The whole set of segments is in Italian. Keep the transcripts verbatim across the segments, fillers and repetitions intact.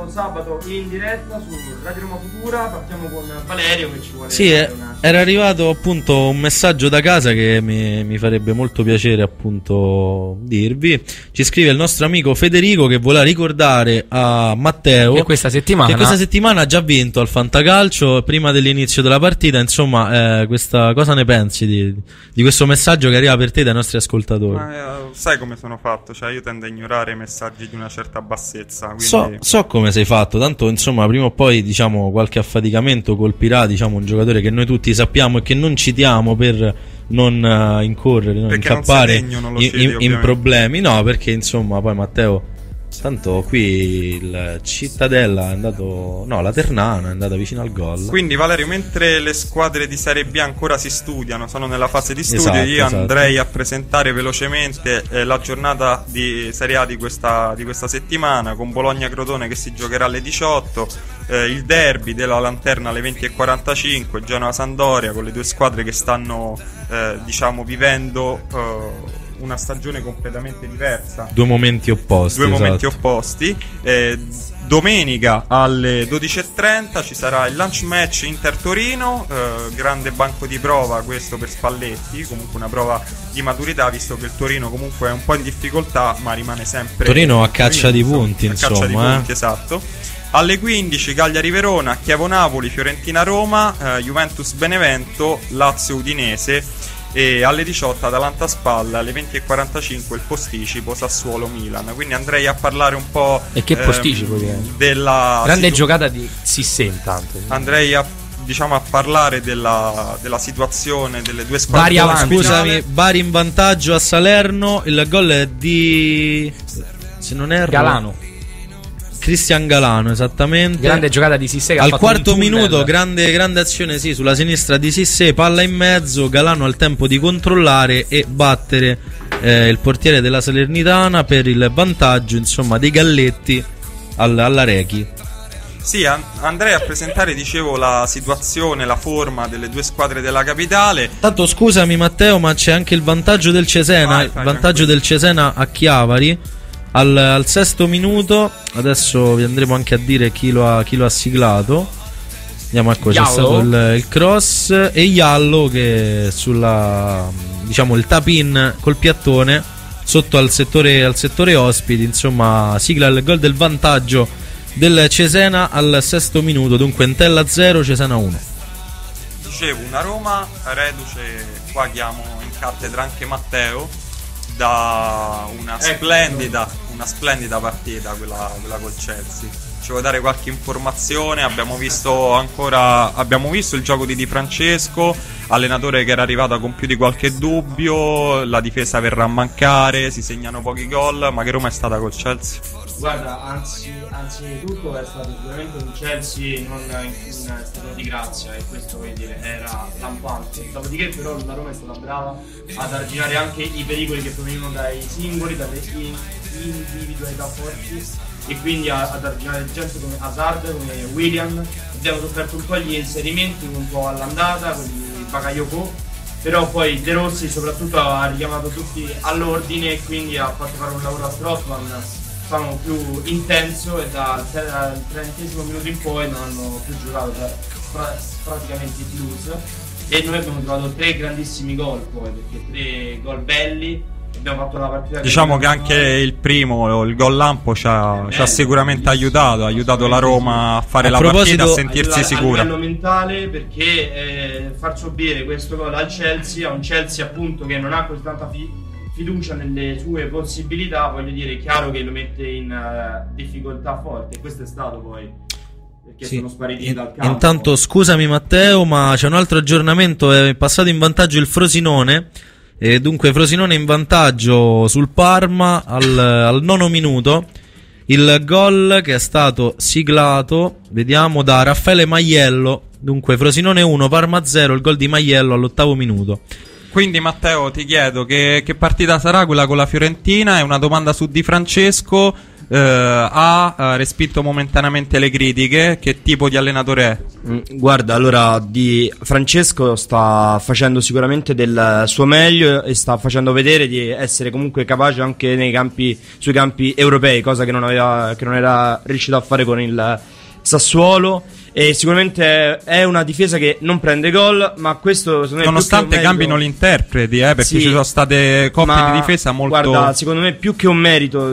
questo sabato in diretta su Radio Roma Futura. Partiamo con Valerio che ci vuole. Sì, è, una... era arrivato appunto un messaggio da casa che mi, mi farebbe molto piacere appunto dirvi. Ci scrive il nostro amico Federico che vuole ricordare a Matteo che questa settimana che questa settimana ha già vinto al Fantacalcio prima dell'inizio della partita. Insomma, eh, questa, cosa ne pensi di, di questo messaggio che arriva per te dai nostri ascoltatori? Ma, eh, sai come sono fatto? Cioè, io tendo a ignorare messaggi di una certa bassezza. Quindi... So, so come sei fatto, tanto insomma prima o poi diciamo qualche affaticamento colpirà diciamo un giocatore che noi tutti sappiamo e che non citiamo per non uh, incorrere, non perché incappare non degno, non in, cedi, in, in problemi, no, perché insomma poi Matteo, tanto qui il Cittadella è andato, no, la Ternana è andata vicino al gol. Quindi Valerio, mentre le squadre di Serie B ancora si studiano, sono nella fase di studio, esatto, io esatto. andrei a presentare velocemente eh, la giornata di Serie A di questa, di questa settimana, con Bologna-Crotone che si giocherà alle diciotto, eh, il derby della Lanterna alle venti e quarantacinque, Genoa-Sandoria, con le due squadre che stanno eh, diciamo vivendo eh, una stagione completamente diversa, due momenti opposti, due esatto. momenti opposti. Eh, domenica alle dodici e trenta ci sarà il lunch match Inter-Torino, eh, grande banco di prova questo per Spalletti, comunque una prova di maturità, visto che il Torino comunque è un po' in difficoltà ma rimane sempre Torino a caccia Torino, di punti, a insomma, caccia di punti, eh. esatto. Alle quindici Cagliari-Verona, Chievo-Napoli, Fiorentina-Roma, eh, Juventus-Benevento, Lazio-Udinese. E alle diciotto Atalanta-Spalla, alle venti e quarantacinque il posticipo Sassuolo-Milan. Quindi andrei a parlare un po' e che posticipo ehm, della grande situ- giocata di Sissé intanto. Andrei a diciamo a parlare della, della situazione delle due squadre. Bari avanti. Scusami, Bari in vantaggio a Salerno, il gol è di, se non erro, Galano. Cristian Galano, esattamente. Grande giocata di Sissé che al ha fatto quarto un minuto, grande, grande azione sì, sulla sinistra di Sissé, palla in mezzo, Galano ha il tempo di controllare e battere eh, il portiere della Salernitana per il vantaggio, insomma, dei Galletti al, alla Rechi. Sì, an- andrei a presentare, dicevo, la situazione, la forma delle due squadre della capitale. Tanto scusami Matteo, ma c'è anche il vantaggio del Cesena, Vai, il vai, vantaggio del Cesena a Chiavari. Al, al sesto minuto, adesso vi andremo anche a dire chi lo ha, chi lo ha siglato. Andiamo, ecco, c'è stato il, il cross e Iallo che sulla, diciamo, il tap-in col piattone sotto al settore, al settore ospiti, insomma, sigla il gol del vantaggio del Cesena al sesto minuto. Dunque Entella zero, Cesena uno. Dicevo, una Roma reduce, qua chiamo in cattedra anche Matteo, da una splendida, una splendida partita quella, quella col Chelsea. Ci vuoi dare qualche informazione? Abbiamo visto ancora abbiamo visto il gioco di Di Francesco, allenatore che era arrivato con più di qualche dubbio, la difesa verrà a mancare, si segnano pochi gol, ma che Roma è stata col Chelsea? Guarda, anzi, anzitutto è stato sicuramente un Chelsea non in, in stato di grazia, e questo vuol dire era lampante. Dopodiché però la Roma è stata brava ad arginare anche i pericoli che provenivano dai singoli, dalle in, individualità forti, e quindi a, ad arginare gente come Hazard, come Willian. Abbiamo sofferto un po' gli inserimenti un po' all'andata con il Bakayoko, però poi De Rossi soprattutto ha richiamato tutti all'ordine e quindi ha fatto fare un lavoro a Strootman, diciamo, più intenso, e dal trentesimo minuto in poi non hanno più giocato, cioè, pra- praticamente di blues, e noi abbiamo trovato tre grandissimi gol poi, perché tre gol belli. Abbiamo fatto la partita, diciamo che anche il primo, il gol lampo, ci ha, ci ha sicuramente aiutato, ha aiutato la Roma a fare a la partita, a sentirsi a, sicura. A livello mentale, perché eh, far subire questo gol al Chelsea, a un Chelsea appunto che non ha così tanta fi- fiducia nelle sue possibilità, voglio dire, è chiaro che lo mette in uh, difficoltà forte, e questo è stato poi perché sì. sono spariti in, dal campo. Intanto scusami Matteo, ma c'è un altro aggiornamento, è passato in vantaggio il Frosinone. E dunque Frosinone in vantaggio sul Parma al, al nono minuto. Il gol che è stato siglato, vediamo, da Raffaele Maiello. Dunque Frosinone uno, Parma zero, il gol di Maiello all'ottavo minuto. Quindi Matteo, ti chiedo che, che partita sarà quella con la Fiorentina? È una domanda su Di Francesco. eh, ha eh, respinto momentaneamente le critiche. Che tipo di allenatore è? Mm, Guarda, allora di Francesco sta facendo sicuramente del suo meglio e sta facendo vedere di essere comunque capace anche nei campi, sui campi europei, cosa che non aveva, che non era riuscito a fare con il Sassuolo. E sicuramente è una difesa che non prende gol, ma questo secondo me nonostante più che un merito, cambino gli interpreti, eh, perché sì, ci sono state coppie ma di difesa molto. Guarda, secondo me più che un merito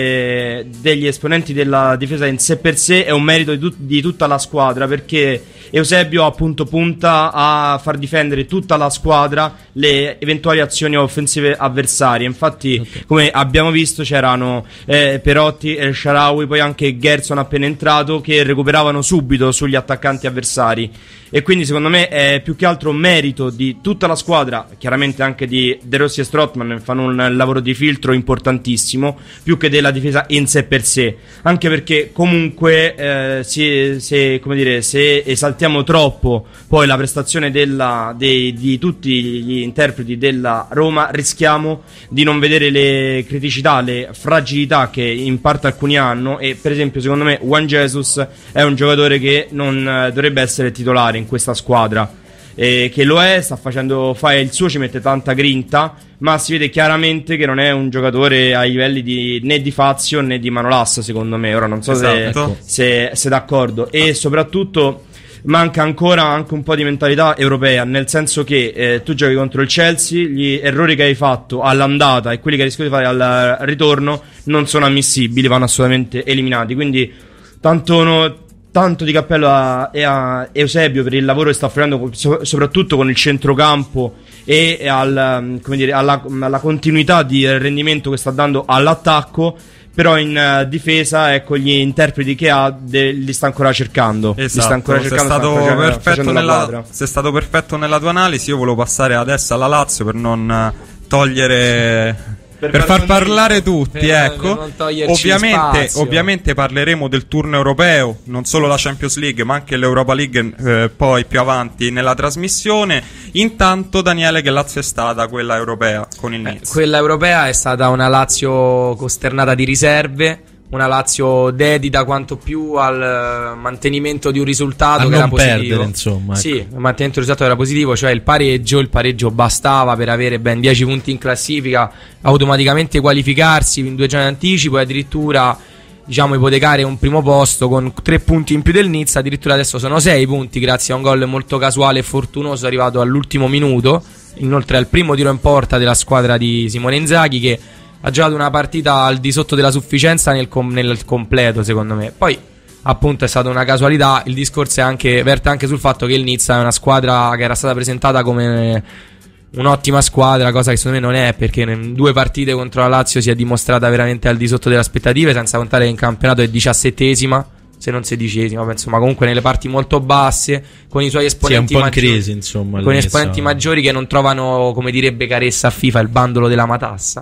de- degli esponenti della difesa in sé per sé, è un merito di, tut- di tutta la squadra, perché Eusebio appunto punta a far difendere tutta la squadra le eventuali azioni offensive avversarie. Infatti, okay, come abbiamo visto, c'erano eh, Perotti e El Shaarawy, poi anche Gerson appena entrato, che recuperavano subito sugli attaccanti avversari. E quindi secondo me è più che altro un merito di tutta la squadra, chiaramente anche di De Rossi e Strootman, fanno un lavoro di filtro importantissimo, più che della difesa in sé per sé, anche perché comunque eh, se, se, come dire, se esaltiamo troppo poi la prestazione della, dei, di tutti gli interpreti della Roma, rischiamo di non vedere le criticità, le fragilità che in parte alcuni hanno. E per esempio secondo me Juan Jesus è un giocatore che non eh, dovrebbe essere titolare in questa squadra, eh, che lo è, sta facendo, fa il suo, ci mette tanta grinta, ma si vede chiaramente che non è un giocatore ai livelli di, né di Fazio né di Manolas, secondo me. Ora non so esatto. se, se, se d'accordo. E soprattutto manca ancora anche un po' di mentalità europea, nel senso che eh, tu giochi contro il Chelsea, gli errori che hai fatto all'andata e quelli che rischi di fare al ritorno non sono ammissibili, vanno assolutamente eliminati. Quindi tanto no, tanto di cappello a, a Eusebio per il lavoro che sta facendo, soprattutto con il centrocampo e al, come dire, alla, alla continuità di rendimento che sta dando all'attacco. Però in uh, difesa, ecco, gli interpreti che ha de- li sta ancora cercando. Esatto, li sta ancora cercando, sei stato, facendo, perfetto facendo nella, sei stato perfetto nella tua analisi. Io volevo passare adesso alla Lazio per non togliere... Per, per far parlare tutti, per, ecco. Per ovviamente, ovviamente parleremo del turno europeo, non solo la Champions League, ma anche l'Europa League eh, poi più avanti nella trasmissione. Intanto, Daniele, che Lazio è stata quella europea con il Nice? Eh, quella europea è stata una Lazio costernata di riserve, una Lazio dedita quanto più al mantenimento di un risultato a che era non positivo. Perdere, insomma, ecco. Sì, il mantenimento di un risultato era positivo, cioè il pareggio. Il pareggio bastava per avere ben dieci punti in classifica, automaticamente qualificarsi in due giorni di anticipo e addirittura, diciamo, ipotecare un primo posto con tre punti in più del Nizza. Addirittura adesso sono sei punti grazie a un gol molto casuale e fortunoso arrivato all'ultimo minuto, inoltre al primo tiro in porta della squadra di Simone Inzaghi, che ha giocato una partita al di sotto della sufficienza nel, com- nel completo, secondo me. Poi appunto è stata una casualità. Il discorso è anche, verte anche sul fatto che il Nizza è una squadra che era stata presentata come un'ottima squadra, cosa che secondo me non è, perché in due partite contro la Lazio si è dimostrata veramente al di sotto delle aspettative, senza contare che in campionato è diciassettesima, se non sedicesima, insomma, comunque nelle parti molto basse, con i suoi esponenti sì, un po' in maggiori, crisi, insomma, con esponenti maggiori che non trovano, come direbbe Caressa a FIFA, il bandolo della matassa.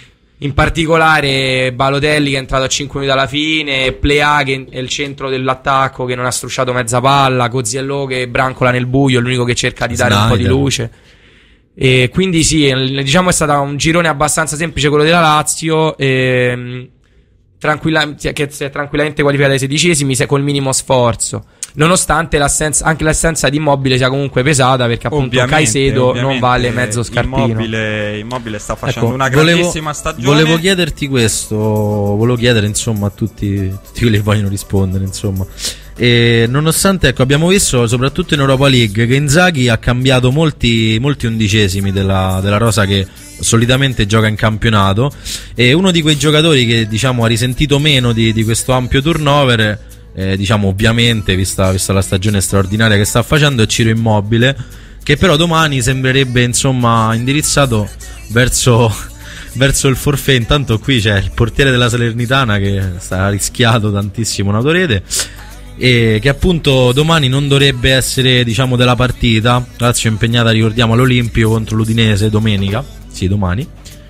In particolare Balotelli, che è entrato a cinque minuti alla fine, Plea, che è il centro dell'attacco, che non ha strusciato mezza palla, Coziello che brancola nel buio, è l'unico che cerca di dare Snyder. un po' di luce. E quindi sì, diciamo è stato un girone abbastanza semplice quello della Lazio, e, tranquilla, che si è tranquillamente qualificata ai sedicesimi col minimo sforzo, nonostante l'assenza, anche l'assenza di Immobile sia comunque pesata, perché appunto Ovviamente, Caicedo ovviamente non vale mezzo scarpino. Immobile, Immobile sta facendo Ecco, una volevo- grandissima stagione. Volevo chiederti questo, volevo chiedere insomma a tutti, tutti quelli che vogliono rispondere, insomma. E nonostante, ecco, abbiamo visto soprattutto in Europa League che Inzaghi ha cambiato molti, molti undicesimi della, della rosa che solitamente gioca in campionato, e uno di quei giocatori che, diciamo, ha risentito meno di, di questo ampio turnover, eh, diciamo, ovviamente vista, vista la stagione straordinaria che sta facendo, è Ciro Immobile, che però domani sembrerebbe, insomma, indirizzato verso verso il forfait. Intanto qui c'è il portiere della Salernitana che sta rischiato tantissimo un autorete, e che appunto domani non dovrebbe essere, diciamo, della partita. Lazio è impegnata, ricordiamo, all'Olimpio contro l'Udinese domenica, sì, domani.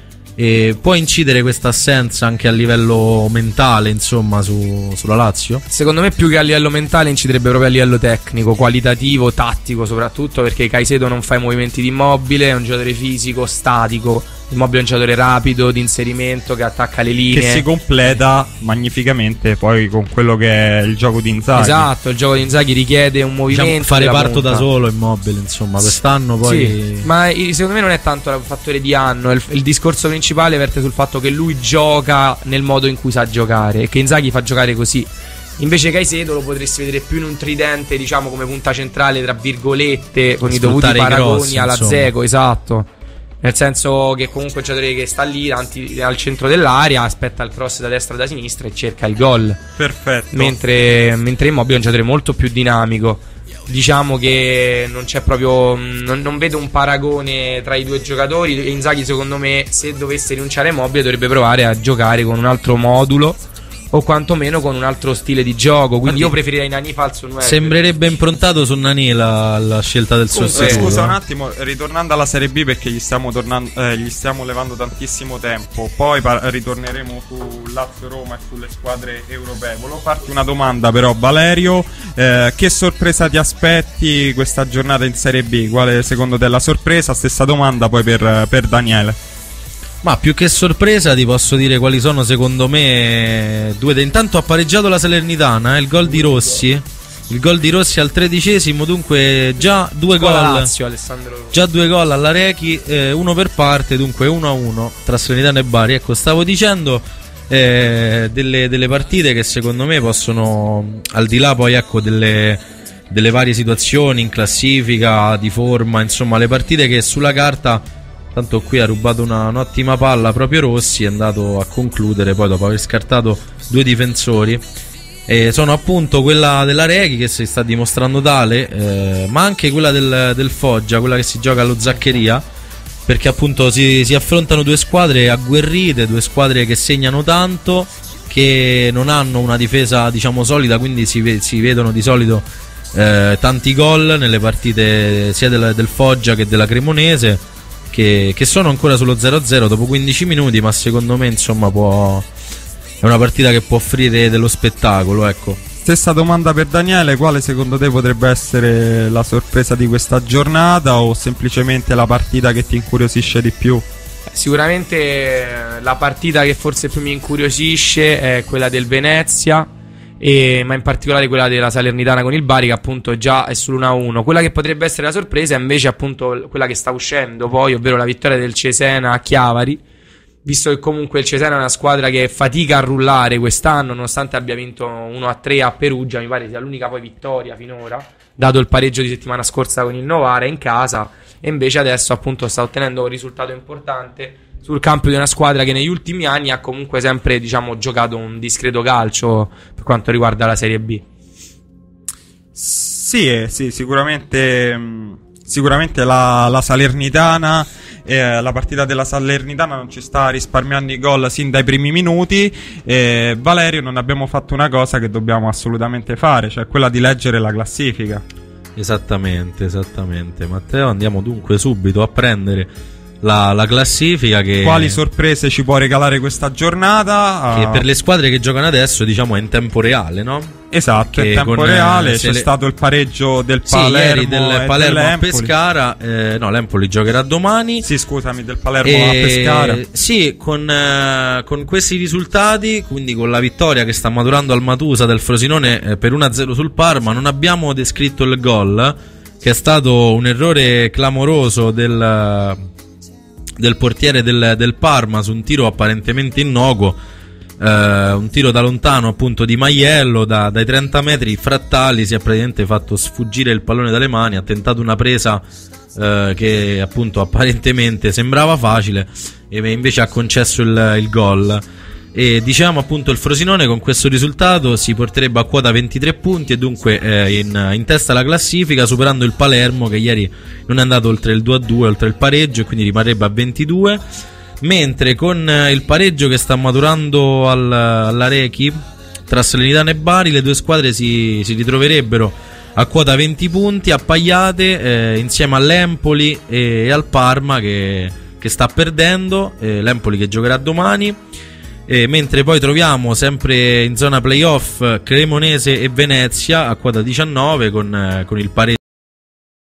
E può incidere questa assenza anche a livello mentale, insomma, su, sulla Lazio? Secondo me più che a livello mentale inciderebbe proprio a livello tecnico, qualitativo, tattico soprattutto, perché Caicedo non fa i movimenti di Immobile, è un giocatore fisico, statico, Immobile è un giocatore rapido, di inserimento, che attacca le linee, che si completa magnificamente poi con quello che è il gioco di Inzaghi. Esatto, il gioco di Inzaghi richiede un movimento, diciamo, fare della parto punta. da solo Immobile, insomma, quest'anno poi Sì, ma eh, secondo me non è tanto il fattore di anno, il, il discorso principale verte sul fatto che lui gioca nel modo in cui sa giocare e che Inzaghi fa giocare così. Invece Caicedo lo potresti vedere più in un tridente, diciamo, come punta centrale, tra virgolette, con i dovuti Sfruttare i paragoni grossi, alla insomma. Dzeko, esatto. Nel senso che comunque è un giocatore che sta lì davanti, al centro dell'area, aspetta il cross da destra e da sinistra e cerca il gol. Perfetto. Mentre, mentre Immobile è un giocatore molto più dinamico. Diciamo che non c'è proprio, non, non vedo un paragone tra i due giocatori. Inzaghi, secondo me, se dovesse rinunciare a Immobile, dovrebbe provare a giocare con un altro modulo o quantomeno con un altro stile di gioco. Quindi io preferirei Nani falso nueve. sembrerebbe improntato su Nani la, la scelta del Comunque, sostituto. scusa un attimo, ritornando alla Serie B, perché gli stiamo, tornando, eh, gli stiamo levando tantissimo tempo. Poi par- ritorneremo su Lazio-Roma e sulle squadre europee. Volevo farti una domanda però, Valerio, eh, che sorpresa ti aspetti questa giornata in Serie B? Quale secondo te è la sorpresa? Stessa domanda poi per, per Daniele. Ma più che sorpresa ti posso dire quali sono secondo me due. Intanto ha pareggiato la Salernitana, eh, il gol di Rossi. Il gol di Rossi al tredicesimo, dunque già due Con gol. la Lazio, Alessandro. Già due gol alla Rechi, eh, uno per parte, dunque uno a uno tra Salernitana e Bari. Ecco, stavo dicendo eh, delle, delle partite che secondo me possono, al di là poi ecco delle, delle varie situazioni in classifica, di forma, insomma le partite che sulla carta, tanto qui ha rubato una, un'ottima palla proprio Rossi, è andato a concludere poi dopo aver scartato due difensori. E sono appunto quella della Rechi, che si sta dimostrando tale, eh, ma anche quella del, del Foggia, quella che si gioca allo Zaccheria, perché appunto si, si affrontano due squadre agguerrite, due squadre che segnano tanto, che non hanno una difesa diciamo solida, quindi si, ve- si vedono di solito eh, tanti gol nelle partite sia del, del Foggia che della Cremonese, Che, che sono ancora sullo zero a zero dopo quindici minuti, ma secondo me insomma può, è una partita che può offrire dello spettacolo, ecco. Stessa domanda per Daniele, quale secondo te potrebbe essere la sorpresa di questa giornata o semplicemente la partita che ti incuriosisce di più? Sicuramente la partita che forse più mi incuriosisce è quella del Venezia, e, ma in particolare quella della Salernitana con il Bari, che appunto già è sull'uno a uno. Quella che potrebbe essere la sorpresa è invece appunto quella che sta uscendo poi, ovvero la vittoria del Cesena a Chiavari, visto che comunque il Cesena è una squadra che fatica a rullare quest'anno, nonostante abbia vinto uno a tre a Perugia, mi pare sia l'unica poi vittoria finora, dato il pareggio di settimana scorsa con il Novara in casa, e invece adesso appunto sta ottenendo un risultato importante sul campo di una squadra che negli ultimi anni ha comunque sempre, diciamo, giocato un discreto calcio per quanto riguarda la Serie B. Sì, eh, sì, sicuramente mh, sicuramente la, la Salernitana, eh, la partita della Salernitana non ci sta risparmiando i gol sin dai primi minuti. eh, Valerio, non abbiamo fatto una cosa che dobbiamo assolutamente fare, cioè quella di leggere la classifica. Esattamente, esattamente. Matteo, andiamo dunque subito a prendere La, la classifica che, quali sorprese ci può regalare questa giornata? che per le squadre che giocano adesso diciamo è in tempo reale, no? Esatto, che in tempo con, reale eh, c'è le... stato il pareggio del sì, Palermo, ieri del e Palermo a dell'Empoli. Pescara, eh, no, l'Empoli giocherà domani. Sì, scusami, del Palermo E... a Pescara. Sì, con, eh, con questi risultati, quindi con la vittoria che sta maturando al Matusa del Frosinone eh, per uno a zero sul Parma, non abbiamo descritto il gol, che è stato un errore clamoroso del, del portiere del, del Parma su un tiro apparentemente innocuo, eh, un tiro da lontano appunto di Maiello, da, dai trenta metri Frattali si è praticamente fatto sfuggire il pallone dalle mani, ha tentato una presa eh, che appunto apparentemente sembrava facile e invece ha concesso il, il gol. E diciamo appunto il Frosinone con questo risultato si porterebbe a quota ventitré punti e dunque eh, in, in testa alla classifica, superando il Palermo che ieri non è andato oltre il due a due, oltre il pareggio, e quindi rimarrebbe a ventidue, mentre con eh, il pareggio che sta maturando al, alla Rechi tra Salernitana e Bari, le due squadre si, si ritroverebbero a quota venti punti, appaiate eh, insieme all'Empoli e, e al Parma che, che sta perdendo, eh, l'Empoli che giocherà domani. E mentre poi troviamo sempre in zona playoff Cremonese e Venezia a quota diciannove con, eh, con il pareggio